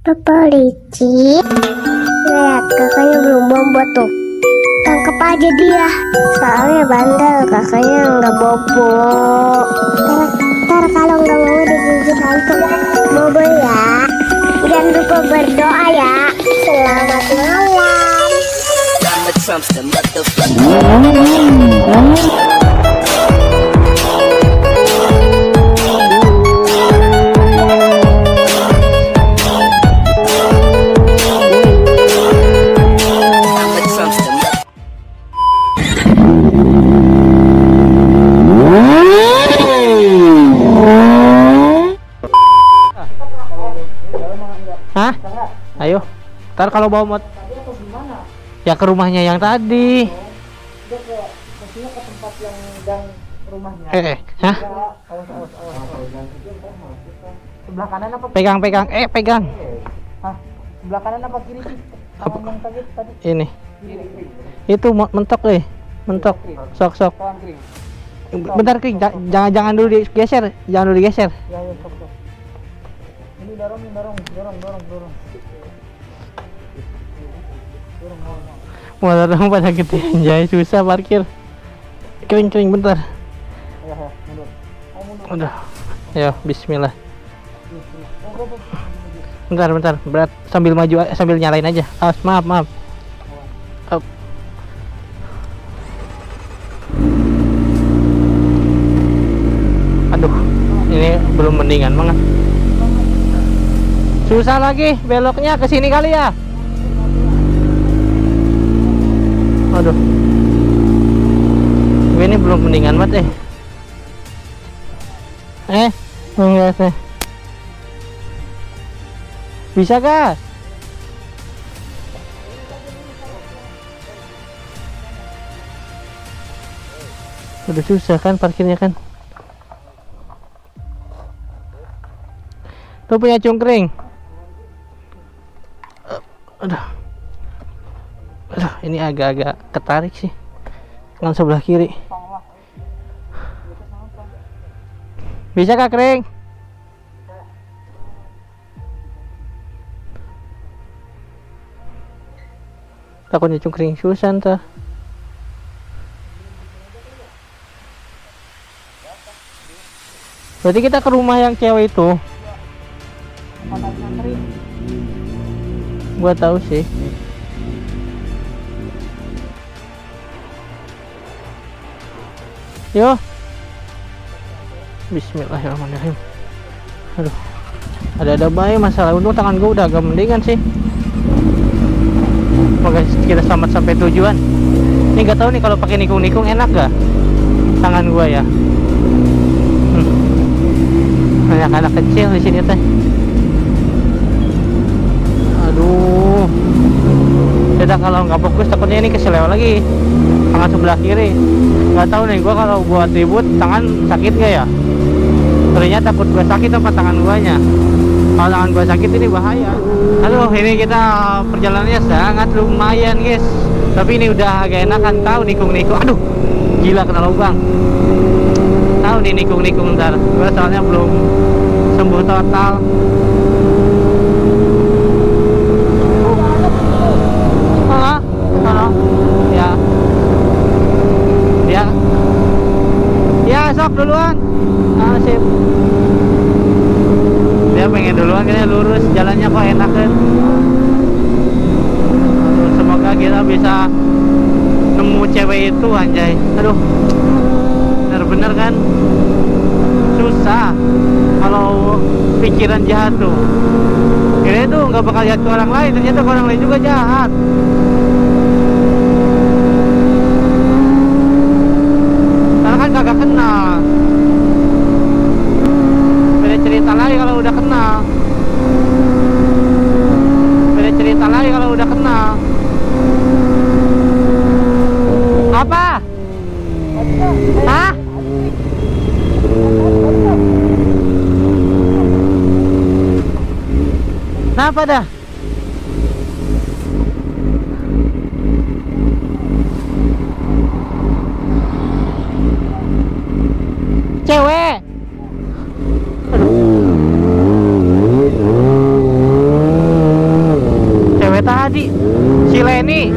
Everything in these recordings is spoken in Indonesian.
Papa licik. Lihat kakaknya belum bobo tuh. Tangkap aja dia. Soalnya bandel kakaknya nggak bobo. Ntar kalau nggak mau digigit hantu bobo ya. Jangan lupa berdoa ya. Selamat malam. Hah? Ayo. Ntar kalau bawa motor ya ke rumahnya yang tadi. Maksudnya ke tempat yang gang rumahnya. Hah? Awas. Sebelah kanan apa? Pegang. Pegang. Hah? Sebelah kanan apa kiri sih? Apa? Yang sakit tadi. Ini. Kiri. Itu mentok deh. Mentok. Sok. Kanan kiri. Bentar Kring, jangan dulu digeser. Jangan dulu digeser. Ya, sok. Ini dorong. Motor dong pada gede anjay, susah parkir. Kring bentar. Ya, mundur. Udah. Ayo, bismillah. Go. Bentar. Berat sambil maju sambil nyalain aja. Awas, maaf. Up. Aduh, ini belum mendingan banget. Susah lagi beloknya ke sini kali ya. Aduh. Ini belum mendingan banget enggak sih. Bisa kah? Udah susah kan parkirnya kan. Tuh punya cungkring. Aduh, ini agak-agak ketarik sih. Dengan sebelah kiri. Bisa kah Kring? Takutnya cungkring susah ntar. Berarti kita ke rumah yang cewek itu. Gua tahu sih. Yo. Bismillahirrahmanirrahim. Aduh. Ada bayi masalah. Untung tangan gua udah agak mendingan sih. Semoga kita selamat sampai tujuan. Ini nggak tahu nih kalau pakai nikung enak gak tangan gua ya. Banyak anak kecil di sini teh. Aduh. Tidak, kalau nggak fokus takutnya ini keseleo lagi. Tangan sebelah kiri. Nggak tahu nih gua kalau buat ribut tangan sakit gak ya? Ternyata takut gua sakit apa tangan guanya. Kalau tangan gua sakit ini bahaya. Aduh, ini kita perjalanannya sangat lumayan guys. Tapi ini udah agak enakan. Tahu nikung. Aduh, gila kena lubang. Tahu nih nikung ntar. Gua soalnya belum sembuh total. Ya sok duluan. Sip. Dia pengen duluan, kayaknya lurus jalannya kok enak kan. Semoga kita bisa nemu cewek itu anjay. Aduh, bener-bener kan susah kalau pikiran jahat tuh. Kira itu nggak bakal jahat ke orang lain, ternyata ke orang lain juga jahat. Karena kan kagak kenal. Beda cerita lagi kalau udah kenal. Apa? Hah? Kenapa dah? Cewek. Aduh. Si Leni.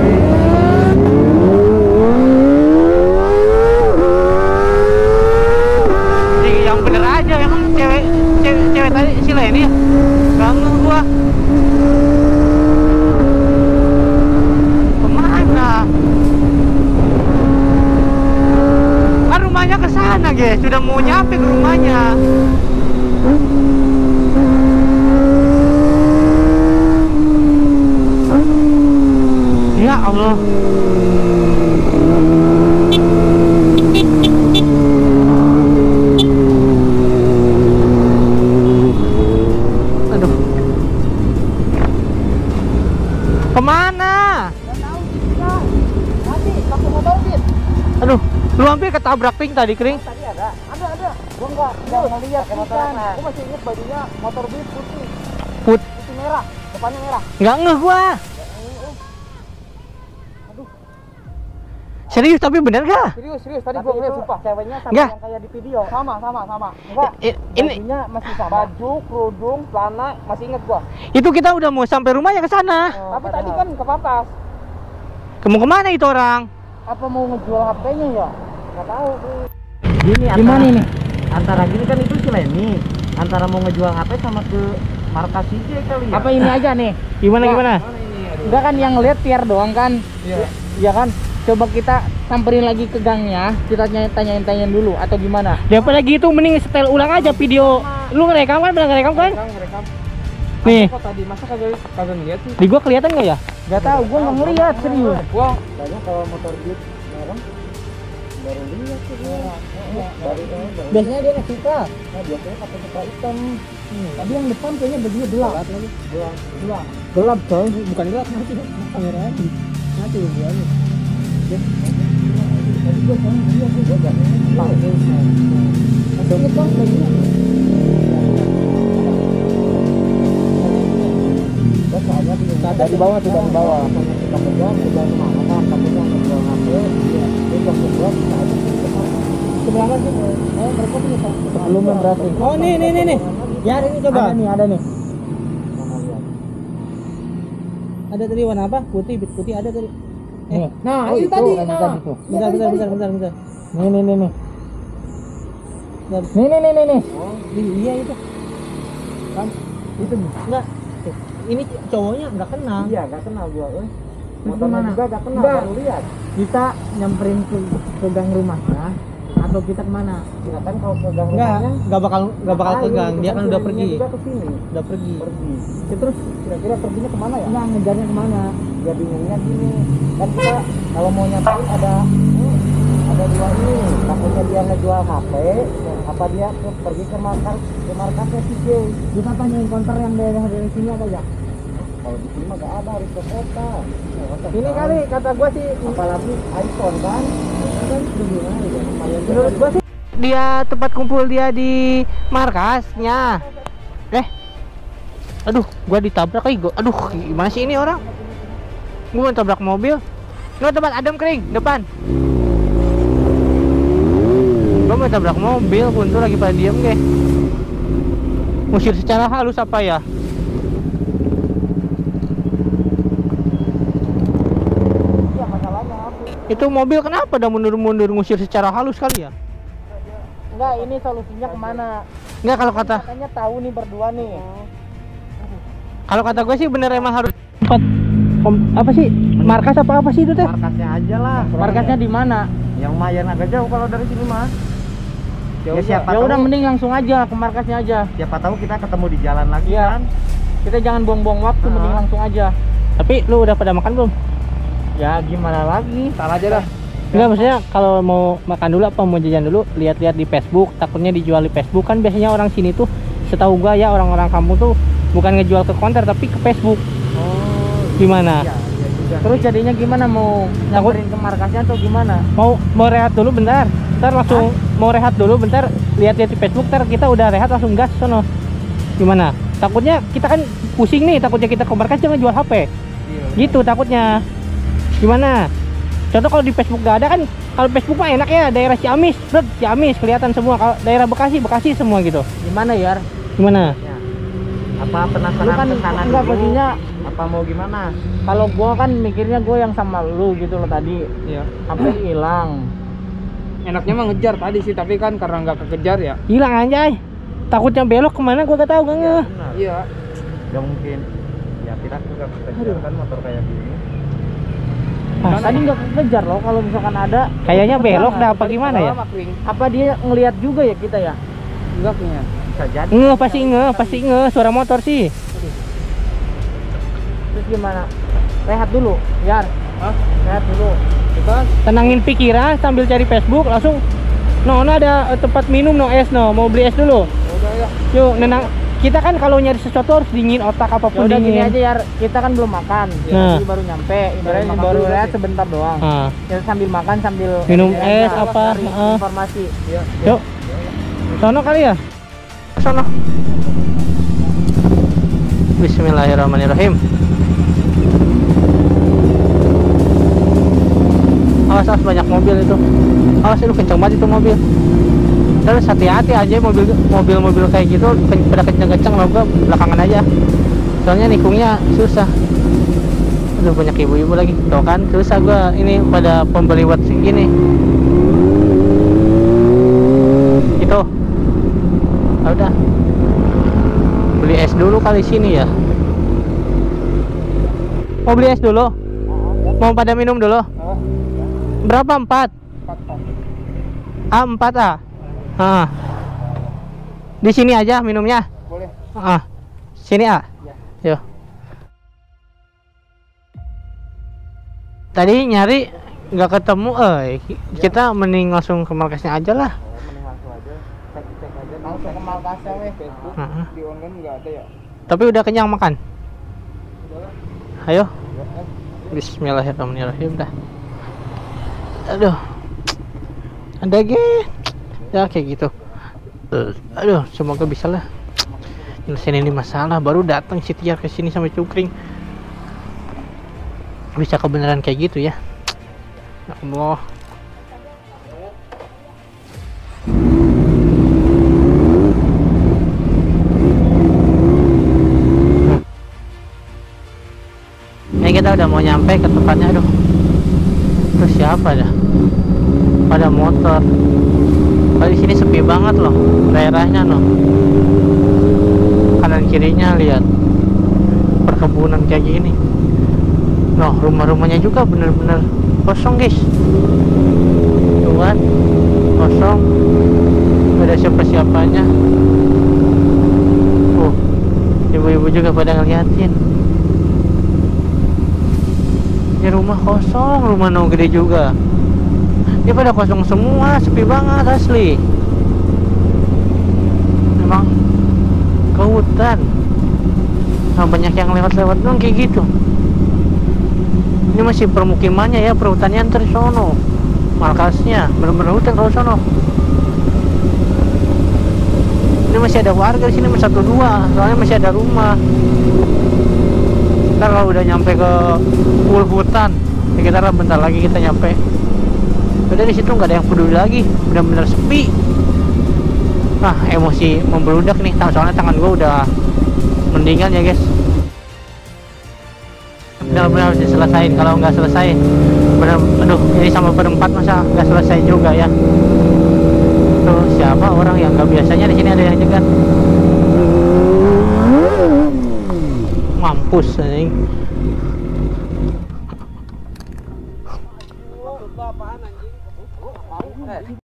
Yang bener aja, emang cewek tadi si Leni ya? Ganggu gua. Kemana? Kan rumahnya ke sana, guys. Sudah mau nyampe ke rumahnya. Ya Allah. Aduh. Kemana? Nanti pakai motor Dit. Aduh, lu hampir ketabrak Pink tadi, Kring. Tadi ada. Gua enggak ngeliat kan. Gua masih ingat bajunya motor Beat putih. Putih merah, depannya merah. Nggak ngeh gua. Serius tapi bener gak? Serius tadi gua ngeliat sumpah. Ceweknya sama Nggak. yang kayak di video. Sama. Enggak. Ini Bajunya masih sama. Baju, kerudung, celana masih inget gua. itu kita udah mau sampai rumahnya ke sana. Tapi tadi kan ke Papas. Kamu kemana itu orang? Apa mau ngejual HP-nya ya? Enggak tahu. Gini Gimana ini? antara gini kan itu si Leni antara mau ngejual HP sama ke markas CJ kali ya. Apa ini aja nih? Gimana? Enggak kan yang lihat tiar doang kan? Iya kan? Coba kita samperin lagi ke gangnya, kita tanyain dulu atau gimana? Daripada gitu mending setel ulang aja video. Lu ngerekam kan? Bener ngerekam kan? Ngerekam. Nih, Kok tadi masa kagak ngeliat sih? di gua kelihatan nggak ya? Enggak tahu, gua enggak ngeliat serius. Gua tanya kalau motor Beat merah baru lihat sih gua. Biasanya dia nggak suka. Nah, biasanya pakai suka hitam. Tadi yang depan kayaknya bajunya gelap. Gelap coy, bukan gelap mati. Kamera aja. Mati gua nih. Tadi gua kan dia gua enggak tahu. Masih ingat bang bajunya. Ada di bawah tuh, di bawah. Sebelah sih. Mereka punya belum berarti. Oh, nih. Ya, ini coba. Ada nih. Ada tadi warna apa? Putih ada tadi. Nah, itu tadi. Bentar. Nih. Oh, iya itu. Kan itu enggak. Ini cowoknya nggak kenal. Iya, enggak kenal gua, euy. Terus gimana? Juga enggak kenal, baru lihat. Kita nyamperin ke gang rumahnya atau kita kemana? Ya kan kalau ke gang rumahnya Nggak bakal ke gang. Dia kan udah pergi. Juga ke sini. Udah pergi. Ya, terus Kira-kira perginya kemana ya? nggak ngejarnya kemana? Ya bingungnya gini, kan kita kalau mau nyamperin ada dua ini, takutnya dia ngejual HP, apa dia pergi ke markasnya CJ. Kita tanyain konter yang dari sini apa ya? Kalau di sini mah nggak ada, harus ke kota. Ini kali kata gua sih, Apalagi iPhone kan gimana ya? menurut gua sih Dia tempat kumpul dia di markasnya. Aduh, gua ditabrak lagi. Aduh, gimana sih ini orang? Gua mau tabrak mobil. Lu tempat Adam Kering depan. Gua mau tabrak mobil, Kuntur lagi pada diem ge. Musir secara halus apa ya? ya masalahnya apa? Itu mobil kenapa udah mundur-mundur ngusir secara halus kali ya? Enggak, ini solusinya kemana? Enggak, kalau kata Katanya tahu nih berdua nih. gue sih bener emang harus tempat apa sih? Markas apa sih itu teh? Markasnya aja lah. Markasnya di mana? Yang lumayan agak jauh kalau dari sini mah. Ya siapa Ya tahu, udah mending langsung aja ke markasnya aja. siapa tahu kita ketemu di jalan lagi Iya. kan. Kita jangan buang-buang waktu, mending langsung aja. Tapi lu udah pada makan belum? Ya gimana lagi? Salah aja dah. Enggak, maksudnya kalau mau makan dulu apa mau jajan dulu, lihat-lihat di Facebook, takutnya dijual di Facebook. Kan biasanya orang sini tuh, setahu gua ya, orang-orang kampung tuh bukan ngejual ke konter tapi ke Facebook. Oh, Gimana? Iya, iya juga. terus jadinya gimana, mau nyamperin ke markasnya atau gimana? Mau rehat dulu bentar. Ntar langsung mau rehat dulu bentar, lihat-lihat di Facebook, ntar kita udah rehat langsung gas sono. Gimana? Takutnya kita kan pusing nih, takutnya kita ke markas jangan jual HP. Iya. Gitu takutnya. Gimana? Contoh kalau di Facebook gak ada kan, kalau Facebook mah enak ya, daerah Ciamis, Ciamis kelihatan semua. Kalau daerah Bekasi semua gitu. Gimana ya? Gimana? Ya. Apa Lu penasaran kan ke sana enggak dulu? posisinya apa mau gimana? Kalau gua kan mikirnya gua yang sama lu gitu loh tadi. Iya. HP hilang. Enaknya mah ngejar tadi sih, tapi kan karena nggak kekejar ya. Hilang anjay. Takutnya belok kemana gua gak tahu gak ngeh. Iya. Gak mungkin. Ya kita juga kekejar kan motor kayak gini. Nah, tadi nggak kekejar loh kalau misalkan ada. Kayaknya belok dah apa gimana ya? Apa dia ngelihat juga ya kita ya? Enggak kayaknya. Bisa jadi. Pasti ngeh suara motor sih. Terus gimana? Rehat dulu, Yar. Hah? Rehat dulu. Kita Tenangin pikiran sambil cari Facebook langsung. No, ada tempat minum no es no. Mau beli es dulu. udah ya. Yuk, nenang. Kita kan kalau nyari sesuatu harus dingin otak Ya apapun udah gini dingin. aja ya, kita kan belum makan. Nah. Jadi baru nyampe, ibaratnya makan baru dulu lihat sih. sebentar doang. Ah. Kita sambil makan sambil Minum ya, es apa, cari ah. informasi. Iya. Yuk. Sono kali ya? Sono. Bismillahirrahmanirrahim. Awas banyak mobil itu. Awas itu kencang banget itu mobil. Terus hati-hati aja mobil kayak gitu pada kencang-kencang lo gua belakangan aja. Soalnya nikungnya susah. Aduh banyak ibu-ibu lagi. Tuh kan susah gua ini pada pembeli buat segini. Itu. Ah, udah. Beli es dulu kali sini ya. Mau beli es dulu? Mau pada minum dulu? Berapa? 4? Ah, 4 ah. Ah. Di sini aja minumnya. Boleh. Ah. Sini ah. Yo. Tadi nyari nggak ketemu, kita mending langsung ke markasnya aja lah. Mending langsung aja. Cek aja. Langsung ke markasnya weh. Facebook. Heeh. Di online nggak ada ya. Tapi udah kenyang makan. Ayo. Bismillahirrahmanirrahim dah. Aduh. Ada ya kayak gitu. Aduh, semoga bisa lah. Nyelesain ini masalah. Baru datang si Tiar ke sini sampai cungkring. Bisa kebenaran kayak gitu ya. Ya Allah. Ini kita udah mau nyampe ke tempatnya. Aduh. Terus siapa dah? Pada motor. Di sini sepi banget loh daerahnya loh. Kanan kirinya lihat perkebunan kayak gini. Loh, rumah-rumahnya juga bener-bener kosong guys. Tuh kan, kosong. Gak ada siapa-siapanya. Ibu-ibu juga pada ngeliatin. Ini rumah kosong, rumah no gede juga. Ini pada kosong semua, sepi banget asli. Memang ke hutan. Nah, banyak yang lewat-lewat dong kayak gitu. Ini masih permukimannya ya, perhutanian terus sono. Markasnya bener-bener hutan kalau sono. Ini masih ada warga di sini, masih 1-2, soalnya masih ada rumah. Ntar kalau udah nyampe ke full hutan, ya kita bentar lagi kita nyampe. Udah di situ nggak ada yang peduli lagi, benar-benar sepi. Nah, emosi membeludak nih, soalnya tangan gue udah mendingan ya guys. Benar-benar harus diselesain, kalau nggak selesai, benar, aduh, ini sama berempat masa nggak selesai juga ya. Tuh siapa orang yang nggak biasanya di sini ada yang jegat. Mampus anjing.